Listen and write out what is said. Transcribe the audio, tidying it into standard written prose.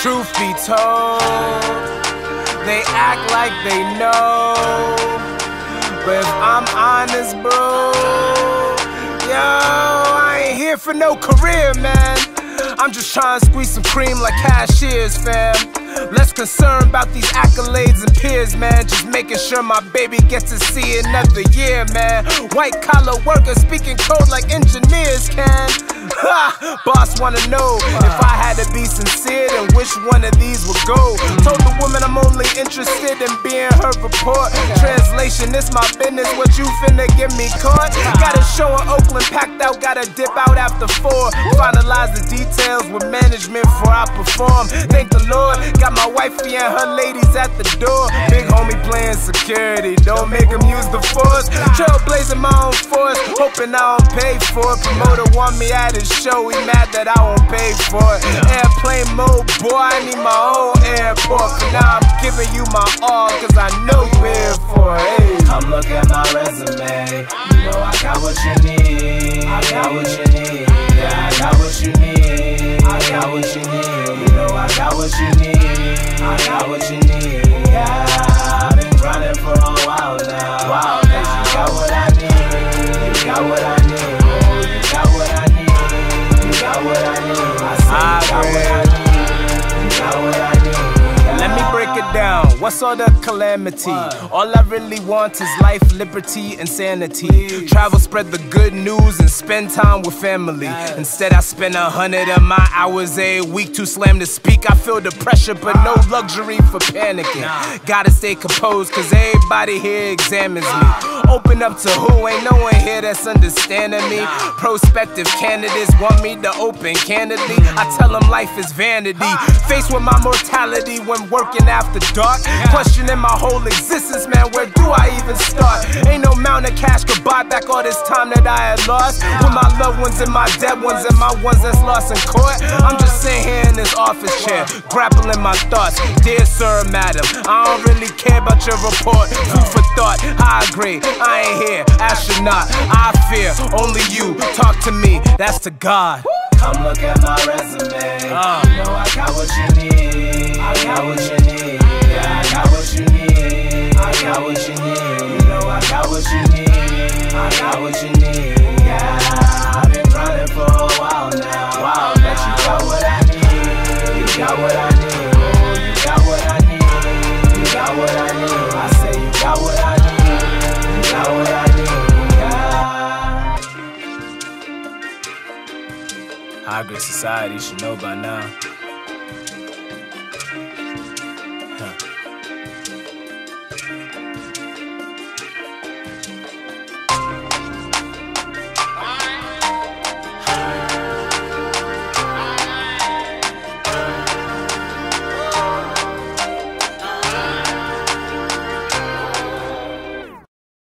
Truth be told, they act like they know, but if I'm honest, bro, yo, I ain't here for no career, man. I'm just trying to squeeze some cream like cashiers, fam. Less concerned about these accolades and peers, man. Just making sure my baby gets to see another year, man. White collar workers speaking code like engineers can. Ha! Boss wanna know if I had to be sincere, then which one of these would go. Told the woman I'm only interested in being her report. Translation, this my business, what you finna get me caught? Got a show in Oakland packed out, gotta dip out after 4. Finalize the details with management before I perform. Thank the Lord, got my wifey and her ladies at the door. Big homie playing security, don't make him use the force. Trailblazing my own force, hoping I don't pay for it. Promoter want me at his show, he mad that I won't pay for it. Airplane mode, boy, I need my own airport. For now I'm giving you my all, cause I know you here for it. Hey. Come look at my resume, you know I got what you need. I got what you need, yeah, I got what you need. I got what you need, you know I got what you need. I got what you need, yeah, I've been grinding for a while now. Wow, you got what I need, you got what I need. You got what I need, you got what I need. I said you got what I need, you got what I need. Let me break it down. What's all the calamity? All I really want is life, liberty, and sanity. Travel, spread the good news, and spend time with family. Instead, I spend 100 of my hours a week to slam to speak. I feel the pressure, but no luxury for panicking. Gotta stay composed, cause everybody here examines me. Open up to who? Ain't no one here that's understanding me. Prospective candidates want me to open candidly. I tell them life is vanity. Faced with my mortality when working after dark. Questioning my whole existence, man, where do I even start? Ain't no amount of cash could buy back all this time that I had lost. With my loved ones and my dead ones and my ones that's lost in court. I'm just sitting here in this office chair, grappling my thoughts. Dear sir, madam, I don't really care about your report. Food for thought, I agree, I ain't here, astronaut. I fear, only you, talk to me, that's to God. Come look at my resume, you know I got what you need. I got what you need, yeah, I got what you need. I got what you need, you know I got what you need. I got what you need, yeah, I've been grinding for a while now. Wow, bet you got what I need. You got what I need, you got what I need. You got what I need, I say you got what I need. You got what I need, yeah. High grade society should know by now.